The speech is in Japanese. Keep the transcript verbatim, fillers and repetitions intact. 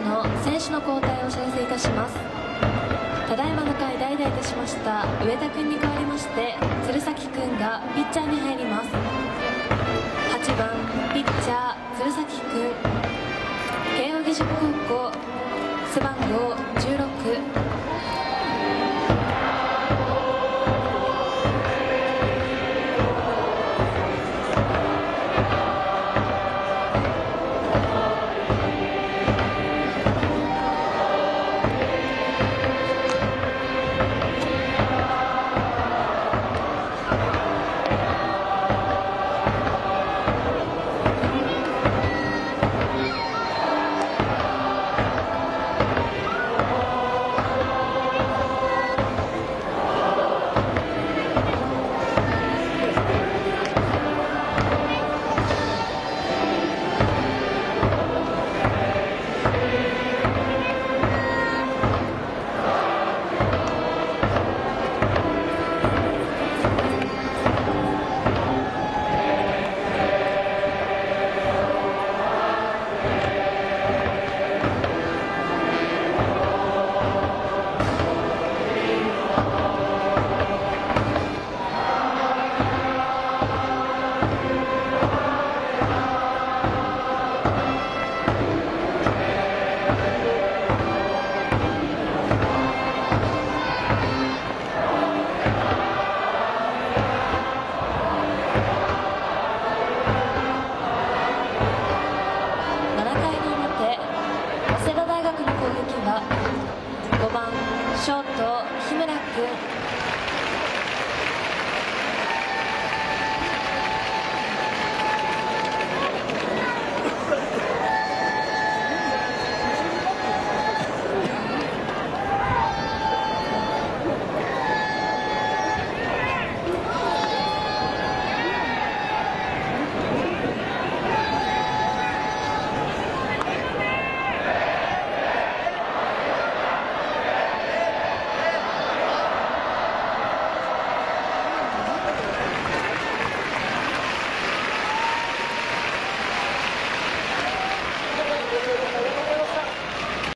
の選手の交代をお知らせいたします。ただいまの回代打いたしました上田君に代わりまして鶴崎君がピッチャーに入ります。はちばんピッチャー鶴崎君、慶応義塾高校背番号じゅうろく。